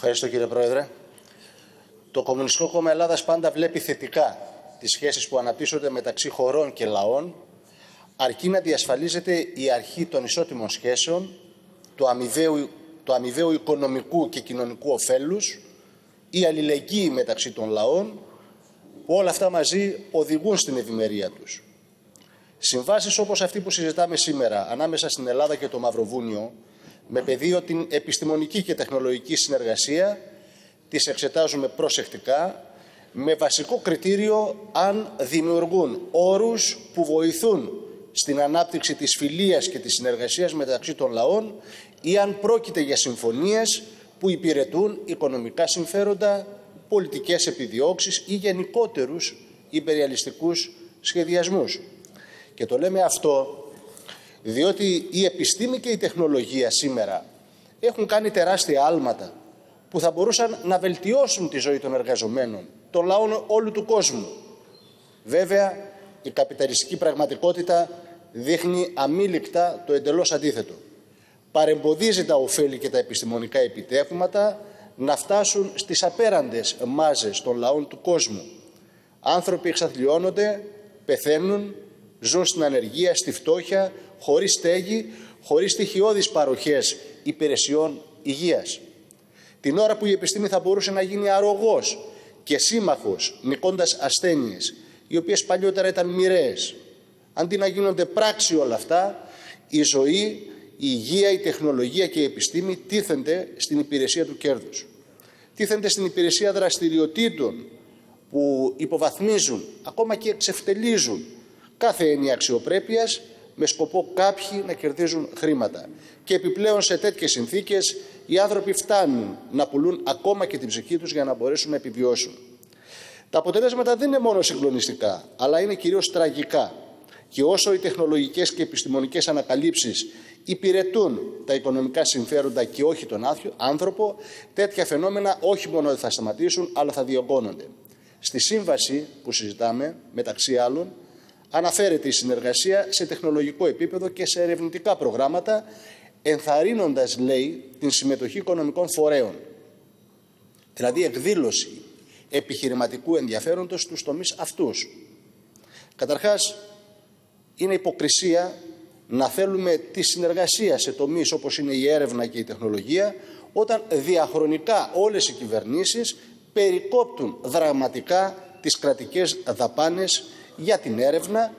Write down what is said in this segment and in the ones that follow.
Ευχαριστώ, κύριε Πρόεδρε. Το Κομμουνιστικό Κόμμα Ελλάδας πάντα βλέπει θετικά τις σχέσεις που αναπτύσσονται μεταξύ χωρών και λαών, αρκεί να διασφαλίζεται η αρχή των ισότιμων σχέσεων, του αμοιβαίου οικονομικού και κοινωνικού ωφέλους, η αλληλεγγύη μεταξύ των λαών, που όλα αυτά μαζί οδηγούν στην ευημερία τους. Συμβάσεις όπως αυτή που συζητάμε σήμερα ανάμεσα στην Ελλάδα και το Μαυροβούνιο, με πεδίο την επιστημονική και τεχνολογική συνεργασία, τις εξετάζουμε προσεκτικά, με βασικό κριτήριο αν δημιουργούν όρους που βοηθούν στην ανάπτυξη της φιλίας και της συνεργασίας μεταξύ των λαών ή αν πρόκειται για συμφωνίες που υπηρετούν οικονομικά συμφέροντα, πολιτικές επιδιώξεις ή γενικότερους υπεριαλιστικούς σχεδιασμούς. Και το λέμε αυτό διότι η επιστήμη και η τεχνολογία σήμερα έχουν κάνει τεράστια άλματα που θα μπορούσαν να βελτιώσουν τη ζωή των εργαζομένων, των λαών όλου του κόσμου. Βέβαια, η καπιταλιστική πραγματικότητα δείχνει αμήλικτα το εντελώς αντίθετο. Παρεμποδίζει τα ωφέλη και τα επιστημονικά επιτεύγματα να φτάσουν στις απέραντες μάζες των λαών του κόσμου. Άνθρωποι εξαθλιώνονται, πεθαίνουν, ζουν στην ανεργία, στη φτώχεια, χωρίς στέγη, χωρίς στοιχειώδεις παροχές υπηρεσιών υγείας. Την ώρα που η επιστήμη θα μπορούσε να γίνει αρρωγός και σύμμαχος νικώντας ασθένειες, οι οποίες παλιότερα ήταν μοιραίες. Αντί να γίνονται πράξη όλα αυτά, η ζωή, η υγεία, η τεχνολογία και η επιστήμη τίθενται στην υπηρεσία του κέρδους. Τίθενται στην υπηρεσία δραστηριοτήτων που υποβαθμίζουν, ακόμα και εξευτελίζουν κάθε έννοια αξιοπρέπειας, με σκοπό κάποιοι να κερδίζουν χρήματα. Και επιπλέον σε τέτοιες συνθήκες οι άνθρωποι φτάνουν να πουλούν ακόμα και την ψυχή τους για να μπορέσουν να επιβιώσουν. Τα αποτελέσματα δεν είναι μόνο συγκλονιστικά, αλλά είναι κυρίως τραγικά. Και όσο οι τεχνολογικές και επιστημονικές ανακαλύψεις υπηρετούν τα οικονομικά συμφέροντα και όχι τον άνθρωπο, τέτοια φαινόμενα όχι μόνο δεν θα σταματήσουν, αλλά θα διωγγώνονται. Στη σύμβαση που συζητάμε, μεταξύ άλλων, αναφέρεται η συνεργασία σε τεχνολογικό επίπεδο και σε ερευνητικά προγράμματα, ενθαρρύνοντας, λέει, την συμμετοχή οικονομικών φορέων. Δηλαδή εκδήλωση επιχειρηματικού ενδιαφέροντος στους τομείς αυτούς. Καταρχάς, είναι υποκρισία να θέλουμε τη συνεργασία σε τομείς όπως είναι η έρευνα και η τεχνολογία, όταν διαχρονικά όλες οι κυβερνήσεις περικόπτουν δραματικά τις κρατικές δαπάνες για την έρευνα,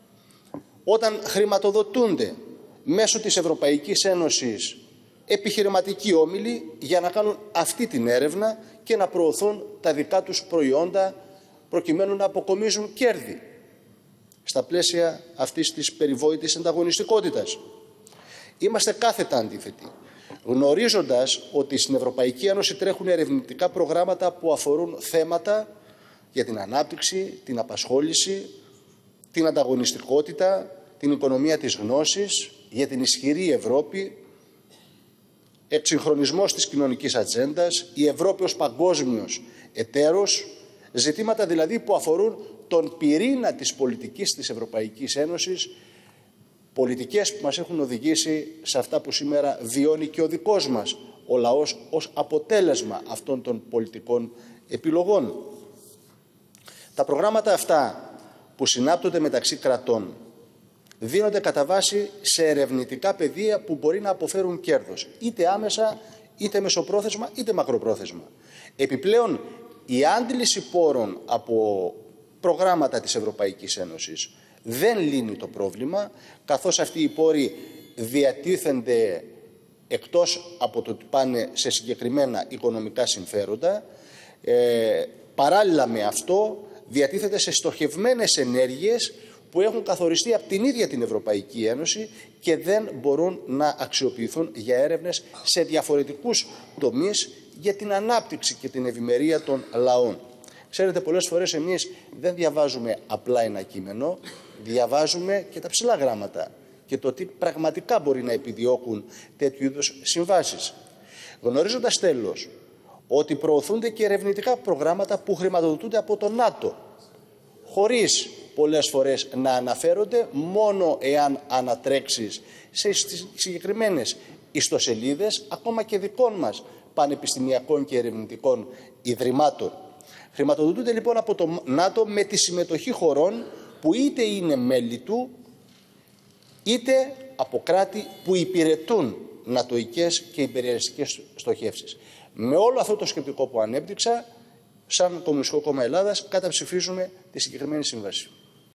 όταν χρηματοδοτούνται μέσω της Ευρωπαϊκής Ένωσης επιχειρηματικοί όμιλοι για να κάνουν αυτή την έρευνα και να προωθούν τα δικά τους προϊόντα προκειμένου να αποκομίζουν κέρδη στα πλαίσια αυτής της περιβόητης ανταγωνιστικότητας. Είμαστε κάθετα αντίθετοι, γνωρίζοντας ότι στην Ευρωπαϊκή Ένωση τρέχουν ερευνητικά προγράμματα που αφορούν θέματα για την ανάπτυξη, την απασχόληση, την ανταγωνιστικότητα, την οικονομία της γνώσης, για την ισχυρή Ευρώπη, εξυγχρονισμός της κοινωνικής ατζέντας, η Ευρώπη ως παγκόσμιος εταίρος, ζητήματα δηλαδή που αφορούν τον πυρήνα της πολιτικής της Ευρωπαϊκής Ένωσης, πολιτικές που μας έχουν οδηγήσει σε αυτά που σήμερα βιώνει και ο δικός μας ο λαός ως αποτέλεσμα αυτών των πολιτικών επιλογών. Τα προγράμματα αυτά που συνάπτονται μεταξύ κρατών δίνονται κατά βάση σε ερευνητικά πεδία που μπορεί να αποφέρουν κέρδος, είτε άμεσα, είτε μεσοπρόθεσμα, είτε μακροπρόθεσμα. Επιπλέον, η άντληση πόρων από προγράμματα της Ευρωπαϊκής Ένωσης δεν λύνει το πρόβλημα, καθώς αυτοί οι πόροι διατίθενται εκτός από το ότι πάνε σε συγκεκριμένα οικονομικά συμφέροντα, παράλληλα με αυτό διατίθεται σε στοχευμένες ενέργειες που έχουν καθοριστεί από την ίδια την Ευρωπαϊκή Ένωση και δεν μπορούν να αξιοποιηθούν για έρευνες σε διαφορετικούς τομείς για την ανάπτυξη και την ευημερία των λαών. Ξέρετε, πολλές φορές εμείς δεν διαβάζουμε απλά ένα κείμενο, διαβάζουμε και τα ψηλά γράμματα και το τι πραγματικά μπορεί να επιδιώκουν τέτοιου είδους συμβάσεις. Γνωρίζοντας τέλος ότι προωθούνται και ερευνητικά προγράμματα που χρηματοδοτούνται από το ΝΑΤΟ, χωρίς πολλές φορές να αναφέρονται, μόνο εάν ανατρέξεις σε συγκεκριμένες ιστοσελίδες, ακόμα και δικών μας πανεπιστημιακών και ερευνητικών ιδρυμάτων. Χρηματοδοτούνται λοιπόν από το ΝΑΤΟ με τη συμμετοχή χωρών που είτε είναι μέλη του, είτε από κράτη που υπηρετούν νατοικές και υπεριαλιστικές στοχεύσεις. Με όλο αυτό το σκεπτικό που ανέπτυξα, σαν Κομμουνιστικό Κόμμα Ελλάδας, καταψηφίζουμε τη συγκεκριμένη σύμβαση.